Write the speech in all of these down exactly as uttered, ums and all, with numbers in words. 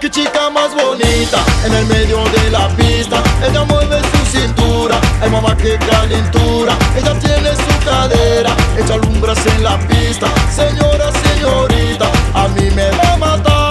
qué chica más bonita, en el medio de la pista. Ella mueve su cintura, ay mamá qué calentura. Ella tiene su cadera, echa alumbras en la pista. Señora, señorita, a mí me va a matar.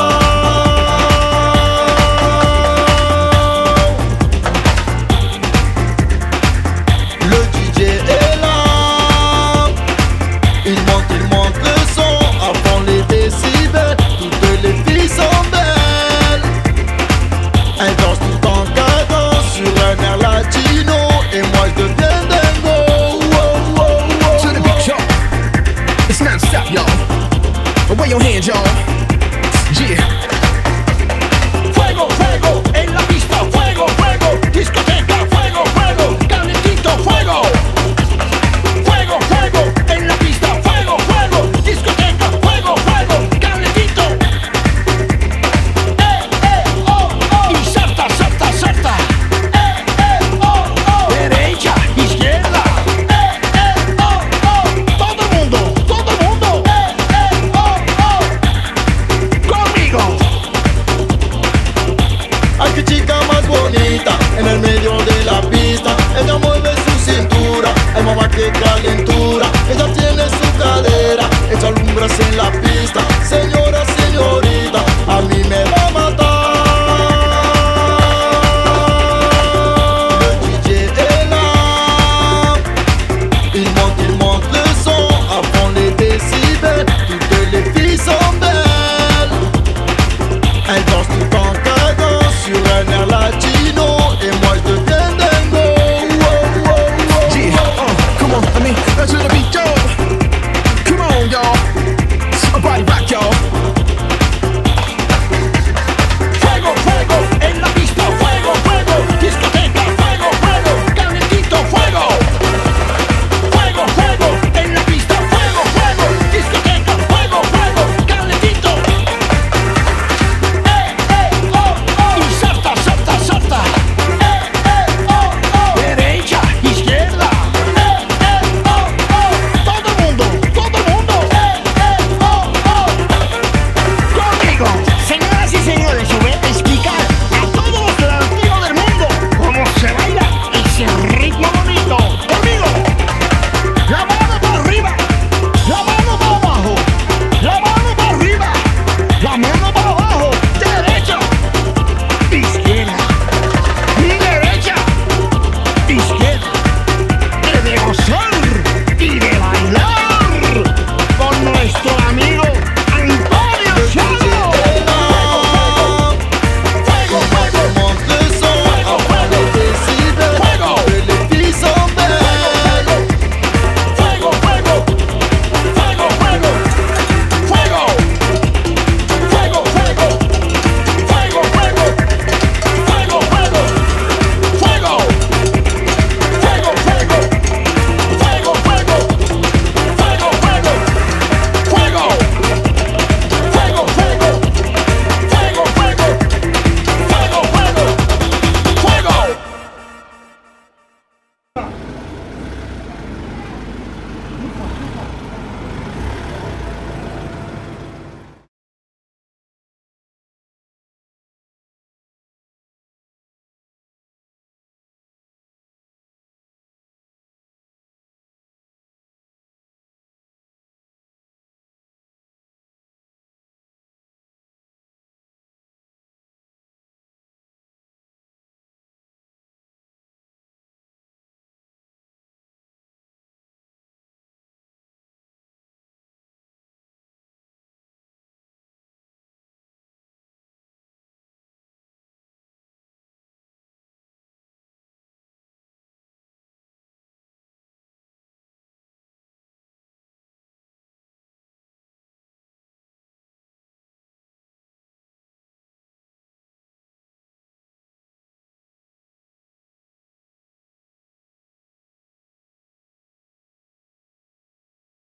Le D J est là, il monte, il monte le son à fond les décibels. Toutes les filles sont belles, elles dansent tout en cadence sur un air latino. Et moi je deviens dingo. Whoa, whoa, whoa, To the beat, y'all. It's non-stop, y'all. Away your hands, y'all. Yeah. Fuego, fuego, en la pista, fuego, fuego, discoteca, fuego, fuego, calentito, fuego. Fuego, fuego, en la pista, fuego, fuego, discoteca, fuego, fuego, calentito. Eh, eh, oh, oh, y salta, salta, salta. Eh, eh, oh, oh, derecha, izquierda. Eh, eh, oh, oh, todo el mundo, todo el mundo. Eh, eh, oh, oh, conmigo. Ay qué chica más bonita, en el medio de la pista. Ella mueve su cintura, ay mamá qué calentura. Ella tiene su cadera, echa alumbras en la pista.